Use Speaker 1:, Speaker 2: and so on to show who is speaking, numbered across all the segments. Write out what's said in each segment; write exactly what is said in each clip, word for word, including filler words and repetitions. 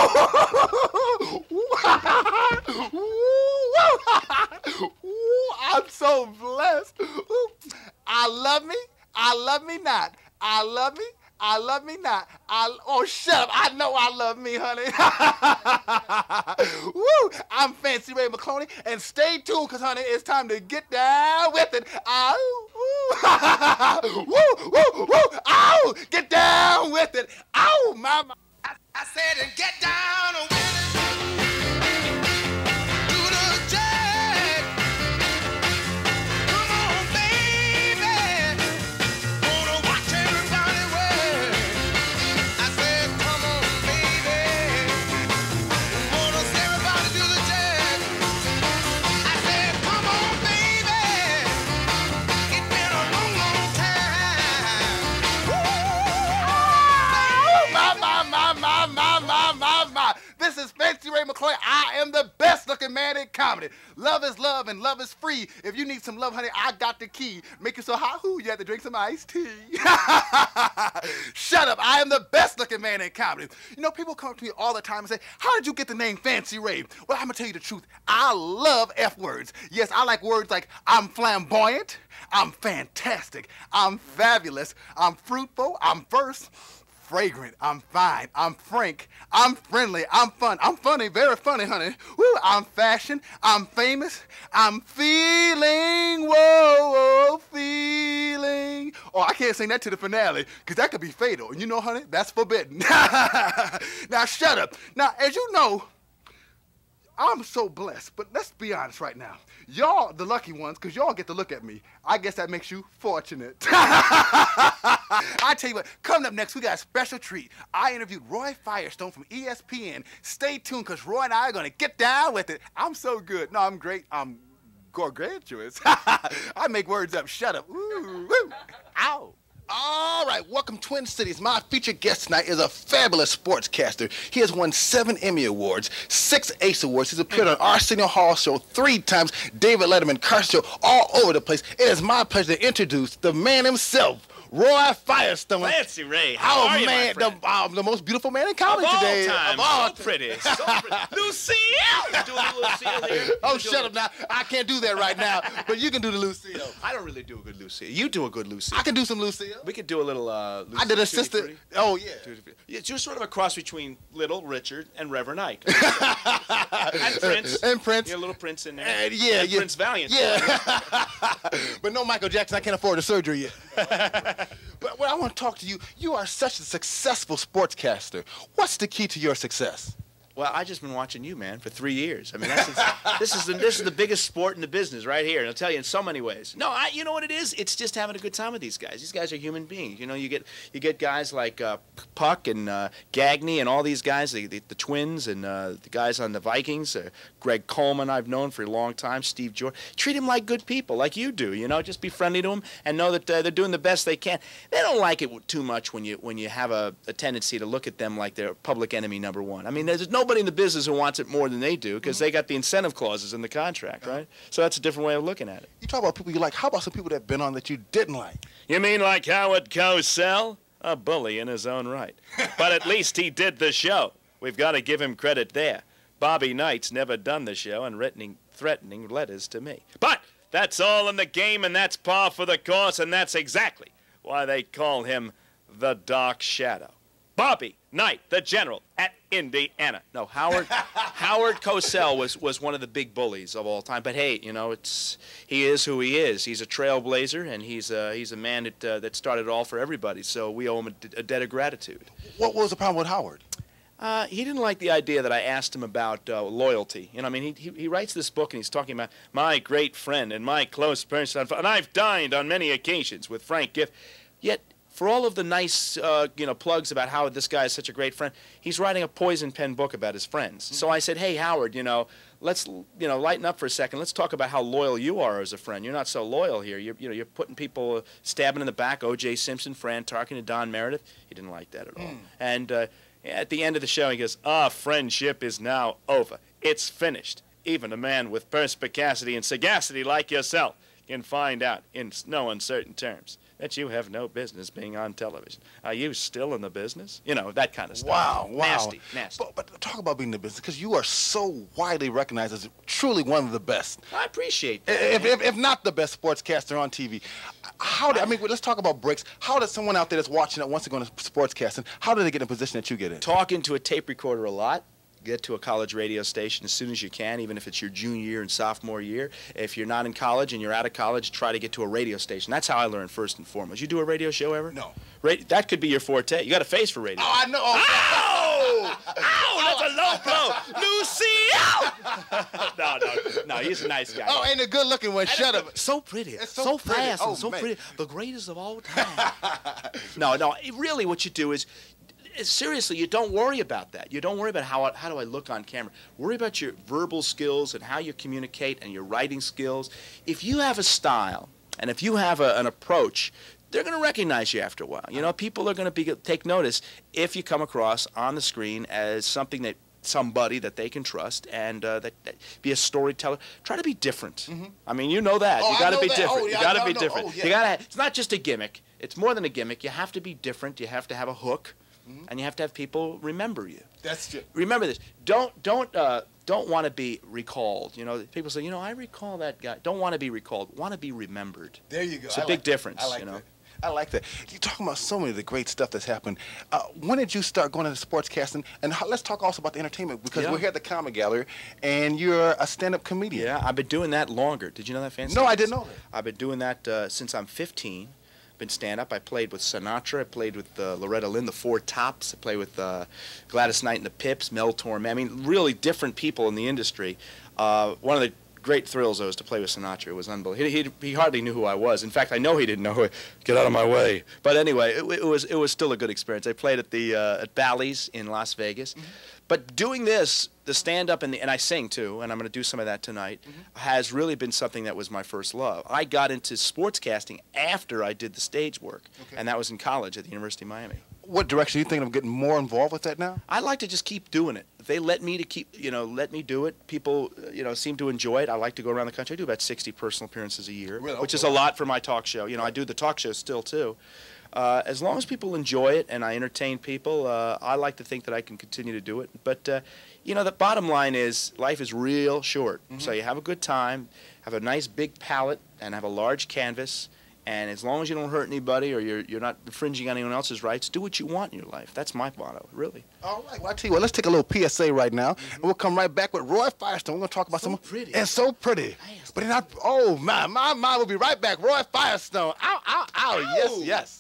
Speaker 1: I'm so blessed. I love me. I love me not. I love me. I love me not. I oh shut up! I know I love me, honey. Woo! I'm Fancy Ray McCloney, and stay tuned, cause honey, it's time to get down with it. Ow! Woo! Woo! Woo! Woo! Ow! Get down with it. Ow! Mama! I, I said, and get down with it. This is Fancy Ray McCloney. I am the best looking man in comedy. Love is love and love is free. If you need some love, honey, I got the key. Make it so hot, whoo, you have to drink some iced tea. Shut up. I am the best looking man in comedy. You know, people come to me all the time and say, how did you get the name Fancy Ray? Well, I'm going to tell you the truth. I love F words. Yes, I like words like I'm flamboyant, I'm fantastic, I'm fabulous, I'm fruitful, I'm first. Fragrant, I'm fine, I'm frank, I'm friendly, I'm fun, I'm funny, very funny, honey. Woo, I'm fashion, I'm famous, I'm feeling, whoa, whoa, feeling. Oh, I can't sing that to the finale, because that could be fatal. And you know, honey, that's forbidden. Now, shut up. Now, as you know, I'm so blessed, but let's be honest right now. Y'all the lucky ones, because y'all get to look at me. I guess that makes you fortunate. I tell you what, coming up next, we got a special treat. I interviewed Roy Firestone from E S P N. Stay tuned, because Roy and I are going to get down with it. I'm so good. No, I'm great. I'm gargantuous. I make words up. Shut up. Ooh, woo. Ow. All right, welcome Twin Cities. My featured guest tonight is a fabulous sportscaster. He has won seven Emmy Awards, six Ace Awards. He's appeared on Arsenio Hall Show three times, David Letterman, Carson Show, all over the place. It is my pleasure to introduce the man himself, Roy Firestone.
Speaker 2: Fancy Ray, how
Speaker 1: oh,
Speaker 2: are you,
Speaker 1: man,
Speaker 2: my friend?
Speaker 1: The, um, the most beautiful man in comedy
Speaker 2: of all
Speaker 1: today.
Speaker 2: Time.
Speaker 1: Of all
Speaker 2: so pretty, so pretty. Lucille! You doing a Lucille here?
Speaker 1: Oh,
Speaker 2: you
Speaker 1: shut up now. I can't do that right now, but you can do the Lucille.
Speaker 2: I don't really do a good Lucille. You do a good Lucille.
Speaker 1: I can do some Lucille.
Speaker 2: We could do a little uh, Lucille.
Speaker 1: I did a sister. Oh, yeah.
Speaker 2: It's just sort of a cross between Little Richard and Reverend Ike. And Prince.
Speaker 1: And Prince.
Speaker 2: You got a little Prince in there.
Speaker 1: And, yeah,
Speaker 2: and
Speaker 1: yeah.
Speaker 2: Prince Valiant.
Speaker 1: Yeah. But no Michael Jackson. I can't afford the surgery yet. But what I want to talk to you, you are such a successful sportscaster. What's the key to your success?
Speaker 2: Well, I just been watching you, man, for three years. I mean, that's, this is the this is the biggest sport in the business right here, and I'll tell you in so many ways. No, I, you know what it is? It's just having a good time with these guys. These guys are human beings. You know, you get you get guys like uh, Puck and uh, Gagne and all these guys, the, the, the Twins and uh, the guys on the Vikings. Uh, Greg Coleman, I've known for a long time. Steve George. Treat them like good people, like you do. You know, just be friendly to them and know that uh, they're doing the best they can. They don't like it too much when you when you have a, a tendency to look at them like they're public enemy number one. I mean, there's nobody in the business who wants it more than they do, because mm-hmm. they got the incentive clauses in the contract, right? So that's a different way of looking at it.
Speaker 1: You talk about people you like. How about some people that have been on that you didn't like?
Speaker 2: You mean like Howard Cosell? A bully in his own right. But at least he did the show. We've got to give him credit there. Bobby Knight's never done the show and written threatening letters to me. But that's all in the game, and that's par for the course, and that's exactly why they call him the Dark Shadow. Bobby Knight, the general at Indiana. No, Howard Howard Cosell was, was one of the big bullies of all time. But hey, you know, it's he is who he is. He's a trailblazer, and he's uh, he's a man that uh, that started it all for everybody. So we owe him a, a debt of gratitude.
Speaker 1: What was the problem with Howard?
Speaker 2: Uh, he didn't like the idea that I asked him about uh, loyalty. You know, I mean, he, he he writes this book and he's talking about my great friend and my close person, and I've dined on many occasions with Frank Giff. Yet, for all of the nice, uh, you know, plugs about how this guy is such a great friend, he's writing a poison pen book about his friends. Mm-hmm. So I said, hey, Howard, you know, let's, you know, lighten up for a second. Let's talk about how loyal you are as a friend. You're not so loyal here. You're, you know, you're putting people, uh, stabbing in the back, O J Simpson, Fran Tarkin, and Don Meredith. He didn't like that at all. Mm. And uh, at the end of the show, he goes, ah, friendship is now over. It's finished. Even a man with perspicacity and sagacity like yourself can find out in no uncertain terms that you have no business being on television. Are you still in the business? You know, that kind of stuff.
Speaker 1: Wow, wow.
Speaker 2: Nasty, nasty.
Speaker 1: But, but talk about being in the business, because you are so widely recognized as truly one of the best.
Speaker 2: I appreciate that.
Speaker 1: If, if, if not the best sportscaster on T V. How do, I mean, let's talk about breaks. How does someone out there that's watching that wants to go into sportscasting, how do they get in a position that you get in?
Speaker 2: Talk into a tape recorder a lot. Get to a college radio station as soon as you can, even if it's your junior year and sophomore year. If you're not in college and you're out of college, try to get to a radio station. That's how I learned first and foremost. You do a radio show ever?
Speaker 1: No.
Speaker 2: Ra that could be your forte. You got a face for radio.
Speaker 1: Oh, I know.
Speaker 2: Ow! Ow! That's a low blow. Lucio! no, no, no. He's a nice guy.
Speaker 1: Oh, ain't a good-looking one. Shut up.
Speaker 2: So pretty.
Speaker 1: It's so
Speaker 2: so
Speaker 1: pretty.
Speaker 2: fast
Speaker 1: Oh,
Speaker 2: and so
Speaker 1: man.
Speaker 2: pretty. The greatest of all time. no, no. Really, what you do is, seriously, you don't worry about that. You don't worry about how, how do I look on camera. Worry about your verbal skills and how you communicate and your writing skills. If you have a style and if you have a, an approach, they're going to recognize you after a while. You know, people are going to be take notice if you come across on the screen as something that somebody that they can trust and uh, that, that be a storyteller. Try to be different. Mm-hmm. I mean, you know that.
Speaker 1: Oh,
Speaker 2: you got to be
Speaker 1: that.
Speaker 2: different.
Speaker 1: Oh, yeah,
Speaker 2: you got to
Speaker 1: no,
Speaker 2: be
Speaker 1: no.
Speaker 2: different.
Speaker 1: Oh, yeah.
Speaker 2: You got to. It's not just a gimmick. It's more than a gimmick. You have to be different. You have to have a hook. Mm-hmm. And you have to have people remember you.
Speaker 1: That's true.
Speaker 2: Remember this. Don't don't uh, don't want to be recalled. You know, people say, you know, I recall that guy. Don't want to be recalled. Want to be remembered.
Speaker 1: There you go.
Speaker 2: It's a
Speaker 1: I
Speaker 2: big
Speaker 1: like
Speaker 2: difference.
Speaker 1: I like
Speaker 2: you know.
Speaker 1: that. I like that. You're talking about so many of the great stuff that's happened. Uh, when did you start going into sportscasting? And how, let's talk also about the entertainment, because
Speaker 2: Yeah.
Speaker 1: we're here at the Comic Gallery, and you're a stand-up comedian.
Speaker 2: Yeah, I've been doing that longer. Did you know that, Fancy?
Speaker 1: No, I didn't know that.
Speaker 2: I've been doing that uh, since I'm fifteen. Been stand-up. I played with Sinatra. I played with uh, Loretta Lynn, the Four Tops. I played with uh, Gladys Knight and the Pips, Mel Torme. I mean, really different people in the industry. Uh, one of the great thrills, though, was to play with Sinatra. It was unbelievable. He, he, he hardly knew who I was. In fact, I know he didn't know who. Get out of my way. But anyway, it, it was it was still a good experience. I played at the uh, at Bally's in Las Vegas. Mm-hmm. But doing this, the stand-up, and, the, and I sing too, and I'm going to do some of that tonight, mm-hmm. has really been something that was my first love. I got into sportscasting after I did the stage work, okay. and that was in college at the University of Miami.
Speaker 1: What direction are you thinking of getting more involved with that now?
Speaker 2: I'd like to just keep doing it. If they let me to keep, you know, let me do it, people, you know, seem to enjoy it. I like to go around the country. I do about sixty personal appearances a year,
Speaker 1: really?
Speaker 2: which is a lot for my talk show. You know, I do the talk show still too. Uh, as long as people enjoy it and I entertain people, uh, I like to think that I can continue to do it. But, uh, you know, the bottom line is life is real short. Mm-hmm. So you have a good time, have a nice big palette, and have a large canvas. And as long as you don't hurt anybody or you're, you're not infringing on anyone else's rights, do what you want in your life. That's my motto, really.
Speaker 1: All right. Well, I tell you what, let's take a little P S A right now, mm-hmm. and we'll come right back with Roy Firestone. We're going to talk about
Speaker 2: so
Speaker 1: some...
Speaker 2: pretty.
Speaker 1: And so pretty. Nice. But not... Oh, my, my, my. We'll be right back. Roy Firestone. Ow, ow, ow. Ow. Yes, yes.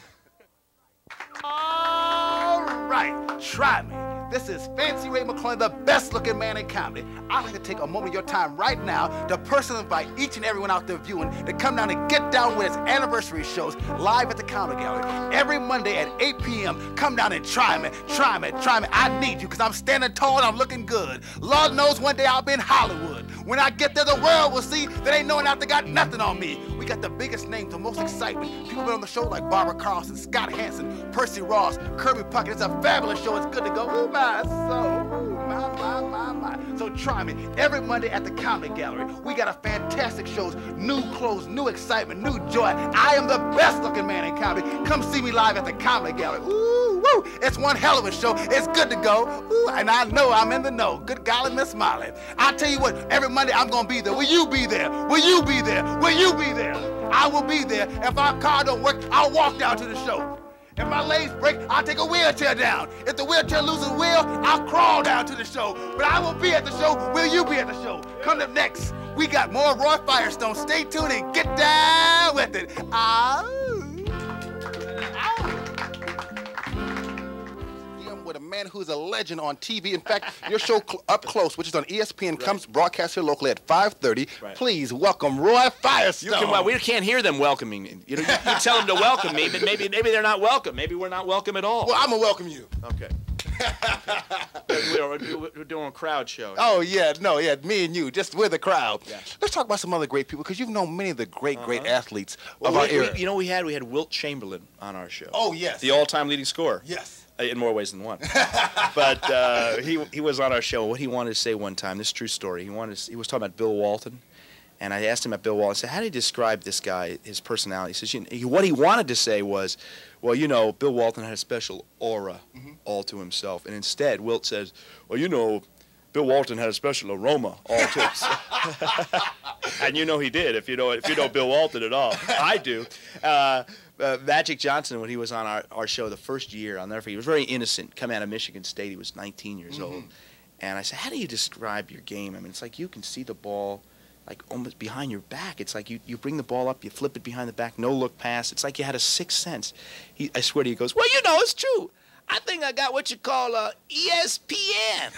Speaker 1: All right, try me. This is Fancy Ray McClellan, the best-looking man in comedy. I'd like to take a moment of your time right now to personally invite each and everyone out there viewing to come down and get down with his anniversary shows live at the Comic Gallery. Every Monday at eight P M, come down and try me, try me, try me. I need you because I'm standing tall and I'm looking good. Lord knows one day I'll be in Hollywood. When I get there, the world will see that ain't no one out there got nothing on me. We got the biggest names, the most excitement. People been on the show like Barbara Carlson, Scott Hansen, Percy Ross, Kirby Puckett. It's a fabulous show. It's good to go. Ooh, my soul. Ooh, my, my, my, my. So try me every Monday at the Comic Gallery. We got a fantastic shows, new clothes, new excitement, new joy. I am the best looking man in comedy. Come see me live at the Comic Gallery. Ooh, woo. It's one hell of a show. It's good to go. Ooh, and I know I'm in the know. Good golly, Miss Molly. I tell you what, every Monday I'm gonna be there. Will you be there? Will you be there? Will you be there? I will be there. If our car don't work, I'll walk down to the show. If my legs break, I'll take a wheelchair down. If the wheelchair loses a wheel, I'll crawl down to the show. But I will be at the show. Will you be at the show? Coming up next, we got more Roy Firestone. Stay tuned and get down with it. Ah. With a man who's a legend on T V. In fact, your show cl Up Close, which is on E S P N, right. comes broadcast here locally at five thirty. Right. Please welcome Roy Firestone.
Speaker 2: You can, well, we can't hear them welcoming me. You know, you, you tell them to welcome me, but maybe maybe they're not welcome. Maybe we're not welcome at all.
Speaker 1: Well, I'm gonna welcome you.
Speaker 2: Okay. okay. We're, we're doing a crowd show.
Speaker 1: Oh yeah, no, yeah, me and you, just we're the crowd.
Speaker 2: Yeah.
Speaker 1: Let's talk about some other great people, because you've known many of the great, uh-huh. great athletes
Speaker 2: well,
Speaker 1: of our
Speaker 2: we,
Speaker 1: era.
Speaker 2: We, you know, we had we had Wilt Chamberlain on our show.
Speaker 1: Oh yes.
Speaker 2: The all-time leading scorer.
Speaker 1: Yes.
Speaker 2: In more ways than one. But uh, he he was on our show. What he wanted to say one time, this is a true story. He wanted to, he was talking about Bill Walton, And I asked him at Bill Walton, I said, how do you describe this guy, his personality? He says, you know, what he wanted to say was, well, you know, Bill Walton had a special aura mm-hmm. all to himself. And instead, Wilt says, well, you know, Bill Walton had a special aroma all to himself. And you know he did, if you know if you know Bill Walton at all. I do. Uh, uh, Magic Johnson, when he was on our, our show the first year, I'll never forget, he was very innocent, coming out of Michigan State. He was nineteen years mm-hmm. old. And I said, how do you describe your game? I mean, it's like you can see the ball like almost behind your back. It's like you, you bring the ball up, you flip it behind the back, no look pass. It's like you had a sixth sense. He, I swear to you, he goes, well, you know, it's true. I think I got what you call uh, E S P N.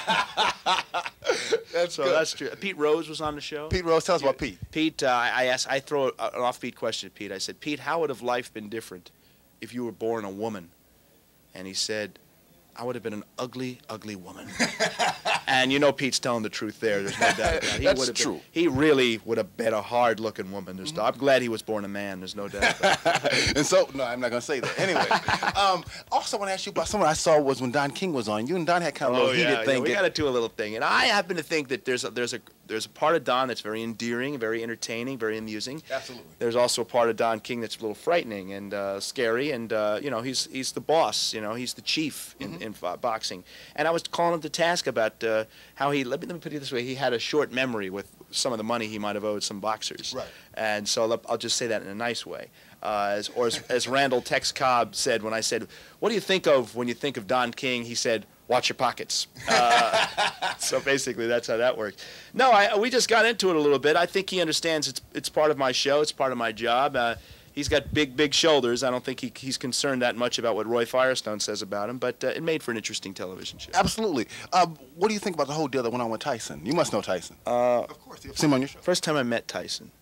Speaker 2: That's so good. That's true. Pete Rose was on the show.
Speaker 1: Pete Rose, tell us about Pete.
Speaker 2: Pete, uh, I asked, I throw an off-beat question at Pete. I said, Pete, how would have life been different if you were born a woman? And he said, I would have been an ugly, ugly woman. And you know Pete's telling the truth there. There's no doubt about it. He
Speaker 1: That's
Speaker 2: would have
Speaker 1: true.
Speaker 2: Been, he really would have been a hard-looking woman. There's no, I'm glad he was born a man. There's no doubt about it.
Speaker 1: And so, no, I'm not going to say that. Anyway, um, also I want to ask you about someone I saw was when Don King was on. You and Don had kind of a
Speaker 2: oh,
Speaker 1: little heated
Speaker 2: yeah,
Speaker 1: thing.
Speaker 2: Yeah, we got to do a little thing. And I happen to think that there's a, there's a there's a part of Don that's very endearing, very entertaining, very amusing.
Speaker 1: Absolutely.
Speaker 2: There's also a part of Don King that's a little frightening and uh, scary. And uh, you know, he's he's the boss. You know, he's the chief in, mm-hmm. in uh, boxing. And I was calling him to task about uh, how he. Let me let me put it this way: he had a short memory with some of the money he might have owed some boxers.
Speaker 1: Right.
Speaker 2: And so I'll just say that in a nice way. Uh, as, or as, as Randall Tex Cobb said when I said, "What do you think of when you think of Don King?" He said, "Watch your pockets." Uh, so basically, that's how that works. No, I, we just got into it a little bit. I think he understands it's it's part of my show. It's part of my job. Uh, he's got big, big shoulders. I don't think he, he's concerned that much about what Roy Firestone says about him. But uh, it made for an interesting television show.
Speaker 1: Absolutely. Uh, what do you think about the whole deal that went on with Tyson? You must know Tyson.
Speaker 2: Uh,
Speaker 1: of course, you've seen him on your show.
Speaker 2: First time I met Tyson,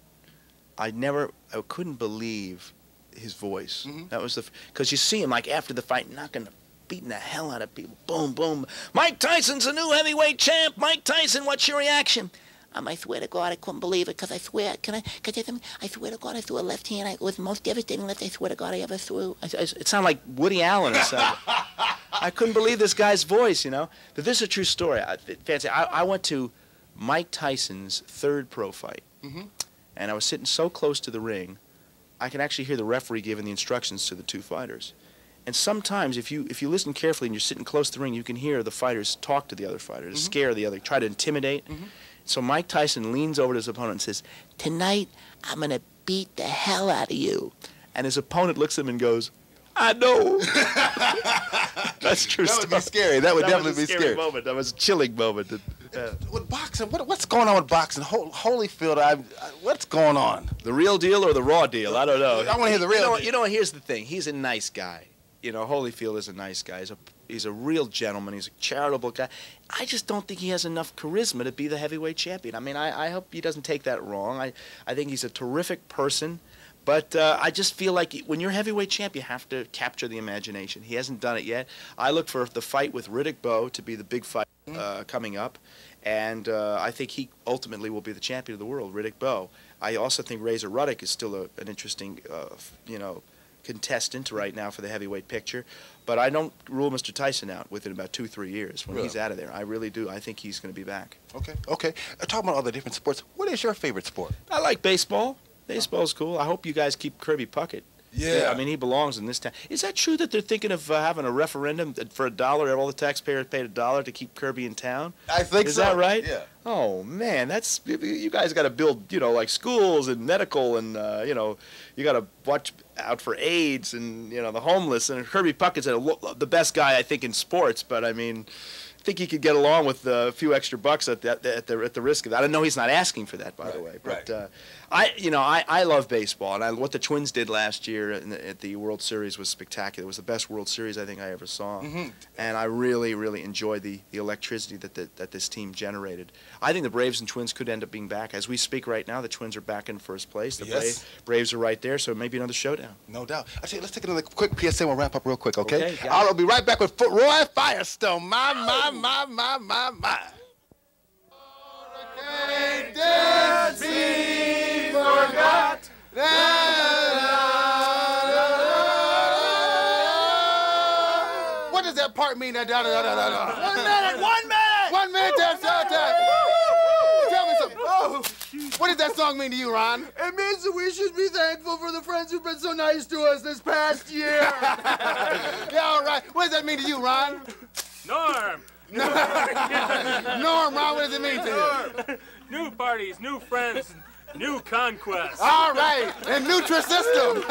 Speaker 2: I never, I couldn't believe his voice. Mm-hmm. That was the, because you see him like after the fight, knocking the beating the hell out of people. Boom, boom. Mike Tyson's a new heavyweight champ. Mike Tyson, what's your reaction? Um, I swear to God, I couldn't believe it, because I swear, can I, can I, I swear to God, I threw a left hand. I, it was the most devastating left, I swear to God, I ever threw. I, I, it sounded like Woody Allen or something. I couldn't believe this guy's voice, you know. But this is a true story. I, fancy. I, I went to Mike Tyson's third pro fight, mm-hmm. and I was sitting so close to the ring, I could actually hear the referee giving the instructions to the two fighters. And sometimes, if you if you listen carefully and you're sitting close to the ring, you can hear the fighters talk to the other fighters, mm-hmm. scare the other, try to intimidate. Mm-hmm. So Mike Tyson leans over to his opponent and says, "Tonight, I'm going to beat the hell out of you." And his opponent looks at him and goes, "I know." That's true.
Speaker 1: That
Speaker 2: stuff.
Speaker 1: would be scary. That would
Speaker 2: that
Speaker 1: definitely
Speaker 2: was a
Speaker 1: be
Speaker 2: scary
Speaker 1: scary.
Speaker 2: moment. That was a chilling moment.
Speaker 1: Uh, with boxing, what, what's going on with boxing? Hol Holyfield, I, I, what's going on?
Speaker 2: The real deal or the raw deal? I don't know.
Speaker 1: I want to hear the real
Speaker 2: you know,
Speaker 1: deal.
Speaker 2: You know, here's the thing. He's a nice guy. You know, Holyfield is a nice guy. He's a, he's a real gentleman. He's a charitable guy. I just don't think he has enough charisma to be the heavyweight champion. I mean, I, I hope he doesn't take that wrong. I, I think he's a terrific person. But uh, I just feel like when you're heavyweight champ, you have to capture the imagination. He hasn't done it yet. I look for the fight with Riddick Bowe to be the big fight uh, coming up. And uh, I think he ultimately will be the champion of the world, Riddick Bowe. I also think Razor Ruddock is still a, an interesting, uh, you know, contestant right now for the heavyweight picture. But I don't rule Mister Tyson out within about two, three years when
Speaker 1: really?
Speaker 2: he's out of there. I really do. I think he's going to be back.
Speaker 1: Okay, okay. Uh, talking about all the different sports, what is your favorite sport?
Speaker 2: I like baseball. Baseball's cool. I hope you guys keep Kirby Puckett.
Speaker 1: Yeah.
Speaker 2: I mean, he belongs in this town. Is that true that they're thinking of uh, having a referendum for a dollar? All the taxpayers paid a dollar to keep Kirby in town?
Speaker 1: I think
Speaker 2: Is
Speaker 1: so.
Speaker 2: Is that right?
Speaker 1: Yeah.
Speaker 2: Oh, man, that's, you guys got to build, you know, like schools and medical and, uh, you know, you got to watch out for AIDS and, you know, the homeless. And Kirby Puckett's a, the best guy, I think, in sports, but, I mean, I think he could get along with a few extra bucks at the, at the, at the risk of that. I know he's not asking for that, by
Speaker 1: right,
Speaker 2: the way. But,
Speaker 1: right.
Speaker 2: uh, I, you know, I, I love baseball, and I, what the Twins did last year in the, at the World Series was spectacular. It was the best World Series I think I ever saw, mm-hmm. and I really, really enjoyed the, the electricity that, the, that this team generated. I think the Braves and Twins could end up being back. As we speak right now, the Twins are back in first place. The
Speaker 1: yes.
Speaker 2: Braves, Braves are right there, so maybe another showdown.
Speaker 1: No doubt. Actually, let's take another quick P S A. We'll wrap up real quick, okay?
Speaker 2: okay
Speaker 1: I'll be right back with Roy Firestone. My, my, my, my, my, my. Forgot. What does that part mean? Da, da, da, da, da, da.
Speaker 2: One minute, one minute!
Speaker 1: One minute, tell me something. What does that song mean to you, Ron?
Speaker 3: It means that we should be thankful for the friends who've been so nice to us this past year.
Speaker 1: Yeah, all right. What does that mean to you, Ron?
Speaker 4: Norm!
Speaker 1: Norm, Ron, what does it mean to you?
Speaker 4: New parties, new friends, new conquests.
Speaker 1: All right, and Nutrisystem.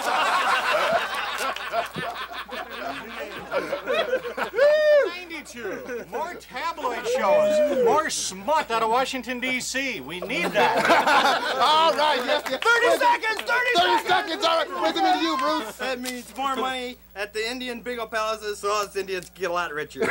Speaker 5: ninety-two. More tabloid shows. More smut out of Washington, D C We need that.
Speaker 1: All right, yes, yes.
Speaker 3: thirty seconds, thirty,
Speaker 1: thirty seconds, all right. What does it mean to you, Bruce?
Speaker 3: That means more money at the Indian bingo palaces so us Indians get a lot richer.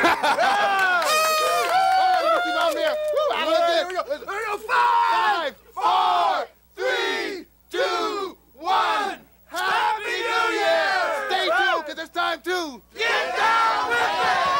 Speaker 1: Here we go. Here we go. Five, four, three, two, one. Happy New Year! Stay tuned, because it's time to get down with it!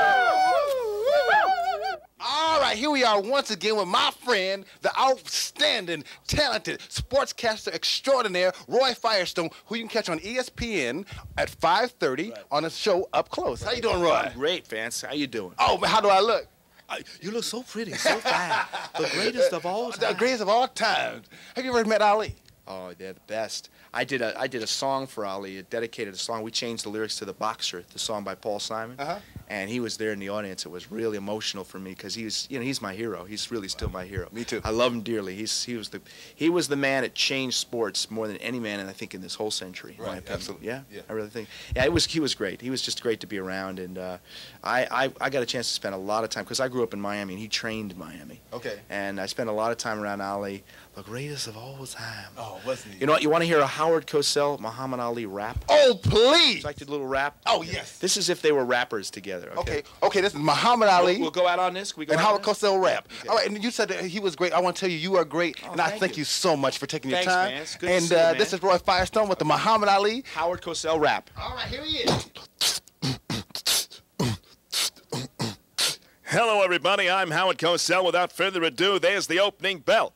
Speaker 1: All right, here we are once again with my friend, the outstanding, talented sportscaster extraordinaire, Roy Firestone, who you can catch on E S P N at five thirty right. on a show Up Close. How you doing, Roy?
Speaker 2: I'm great, Vance. How you doing?
Speaker 1: Oh, but how do I look?
Speaker 2: I, you look so pretty, so fine. The greatest of all time.
Speaker 1: The greatest of all times. Have you ever met Ali?
Speaker 2: Oh, they're the best. I did a I did a song for Ali, a dedicated a song. We changed the lyrics to The Boxer, the song by Paul Simon. Uh-huh. And he was there in the audience. It was really emotional for me because he was, you know, he's my hero. He's really still my hero.
Speaker 1: Me too.
Speaker 2: I love him dearly. He's he was the he was the man that changed sports more than any man, and I think in this whole century.
Speaker 1: Right. Absolutely.
Speaker 2: Yeah,
Speaker 1: yeah.
Speaker 2: I really think. Yeah, it was he was great. He was just great to be around, and uh, I, I I got a chance to spend a lot of time because I grew up in Miami and he trained in Miami.
Speaker 1: Okay.
Speaker 2: And I spent a lot of time around Ali, the greatest of all time.
Speaker 1: Oh, wasn't he?
Speaker 2: You know what? You want to hear a Howard Cosell, Muhammad Ali rap?
Speaker 1: Oh, please!
Speaker 2: So I did a little rap.
Speaker 1: Oh, yes.
Speaker 2: This is if they were rappers together. Okay.
Speaker 1: Okay. Okay. This is Muhammad Ali.
Speaker 2: We'll, we'll go out on this. Can we go
Speaker 1: and
Speaker 2: out
Speaker 1: Howard
Speaker 2: on this?
Speaker 1: Cosell rap.
Speaker 2: Okay.
Speaker 1: All right, and you said that he was great. I want to tell you, you are great,
Speaker 2: Oh,
Speaker 1: and I
Speaker 2: thank
Speaker 1: thank you.
Speaker 2: you.
Speaker 1: so much for taking
Speaker 2: Thanks,
Speaker 1: your time.
Speaker 2: man. It's good to
Speaker 1: and
Speaker 2: see you,
Speaker 1: uh,
Speaker 2: man.
Speaker 1: this is Roy Firestone with the Muhammad Ali.
Speaker 2: Howard Cosell rap.
Speaker 1: All right, here he is.
Speaker 6: Hello, everybody. I'm Howard Cosell. Without further ado, there's the opening bell.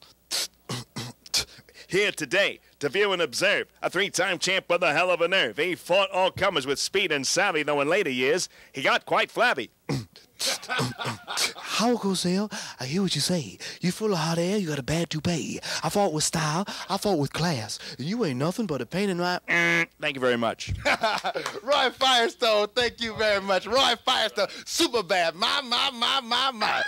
Speaker 6: Here today to view and observe a three-time champ with a hell of a nerve. He fought all comers with speed and savvy, though in later years he got quite flabby.
Speaker 7: Howard Cosell, I hear what you say. You full of hot air, you got a bad toupee. I fought with style, I fought with class, and you ain't nothing but a pain in my...
Speaker 6: Thank you very much.
Speaker 1: Roy Firestone, thank you very much. Roy Firestone, super bad. My, my, my, my, my.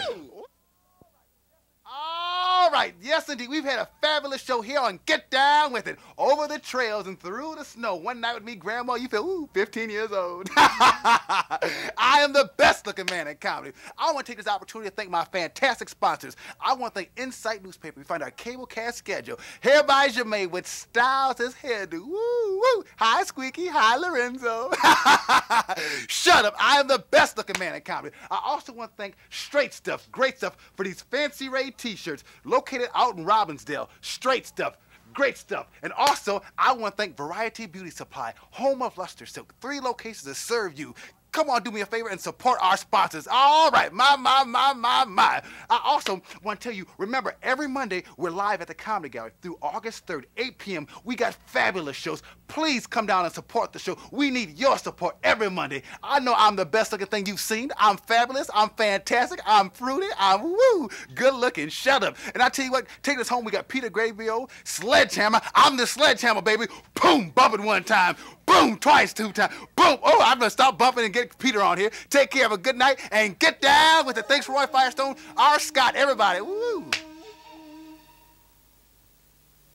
Speaker 1: All right, yes indeed, we've had a fabulous show here on Get Down With It. Over the trails and through the snow. One night with me, Grandma, you feel, ooh, fifteen years old. I am the best looking man in comedy. I want to take this opportunity to thank my fantastic sponsors. I want to thank Insight Newspaper. We find our cable cast schedule. Hair by Jermaine with styles as hairdo. Woo, woo. Hi, Squeaky. Hi, Lorenzo. Shut up. I am the best looking man in comedy. I also want to thank Straight Stuff, great stuff, for these Fancy Ray t-shirts located out in Robbinsdale. Straight Stuff. Great stuff. And also, I want to thank Variety Beauty Supply, home of Luster Silk. Three locations to serve you. Come on, do me a favor and support our sponsors. All right, my, my, my, my, my. I also want to tell you, remember, every Monday, we're live at the Comedy Gallery through August third, eight p m We got fabulous shows. Please come down and support the show. We need your support every Monday. I know I'm the best looking thing you've seen. I'm fabulous. I'm fantastic. I'm fruity. I'm woo. Good looking. Shut up. And I tell you what, take this home. We got Peter Gabriel, Sledgehammer. I'm the Sledgehammer, baby. Boom, bumping one time. Boom, twice, two times. Boom. Oh, I'm going to stop bumping and get Peter on here. Take care of a good night and get down with it. Thanks for Roy Firestone, R. Scott, everybody. Woo.